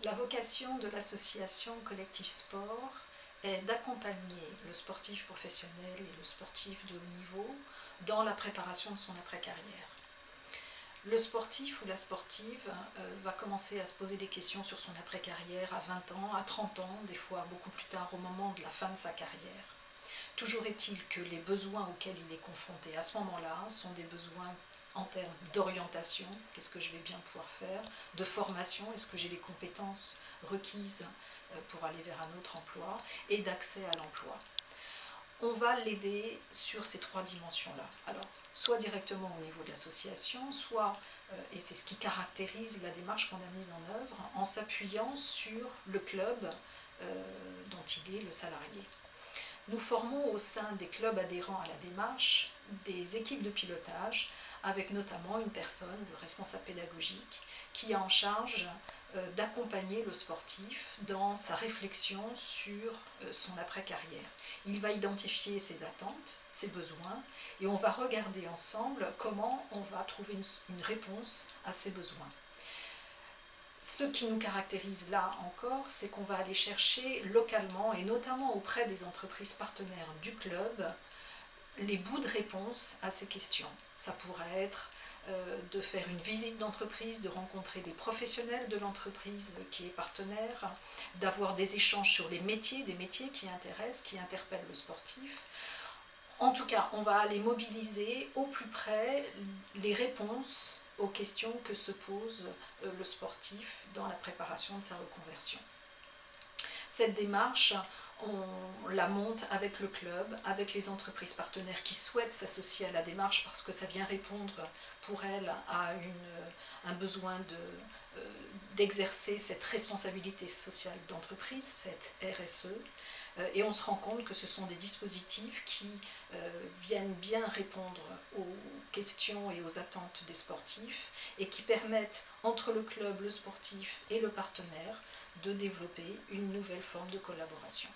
La vocation de l'association Collectif Sport est d'accompagner le sportif professionnel et le sportif de haut niveau dans la préparation de son après-carrière. Le sportif ou la sportive va commencer à se poser des questions sur son après-carrière à 20 ans, à 30 ans, des fois beaucoup plus tard au moment de la fin de sa carrière. Toujours est-il que les besoins auxquels il est confronté à ce moment-là sont des besoins en termes d'orientation, qu'est-ce que je vais bien pouvoir faire, de formation, est-ce que j'ai les compétences requises pour aller vers un autre emploi, et d'accès à l'emploi. On va l'aider sur ces trois dimensions-là. Alors, soit directement au niveau de l'association, soit, et c'est ce qui caractérise la démarche qu'on a mise en œuvre, en s'appuyant sur le club dont il est le salarié. Nous formons au sein des clubs adhérents à la démarche des équipes de pilotage avec notamment une personne, le responsable pédagogique, qui a en charge d'accompagner le sportif dans sa réflexion sur son après-carrière. Il va identifier ses attentes, ses besoins, et on va regarder ensemble comment on va trouver une réponse à ces besoins. Ce qui nous caractérise là encore, c'est qu'on va aller chercher localement, et notamment auprès des entreprises partenaires du club, les bouts de réponse à ces questions. Ça pourrait être de faire une visite d'entreprise, de rencontrer des professionnels de l'entreprise qui est partenaire, d'avoir des échanges sur les métiers, des métiers qui intéressent, qui interpellent le sportif. En tout cas, on va aller mobiliser au plus près les réponses aux questions que se pose le sportif dans la préparation de sa reconversion. Cette démarche, on la monte avec le club, avec les entreprises partenaires qui souhaitent s'associer à la démarche parce que ça vient répondre pour elles à un besoin d'exercer cette responsabilité sociale d'entreprise, cette RSE. Et on se rend compte que ce sont des dispositifs qui viennent bien répondre aux questions et aux attentes des sportifs et qui permettent, entre le club, le sportif et le partenaire, de développer une nouvelle forme de collaboration.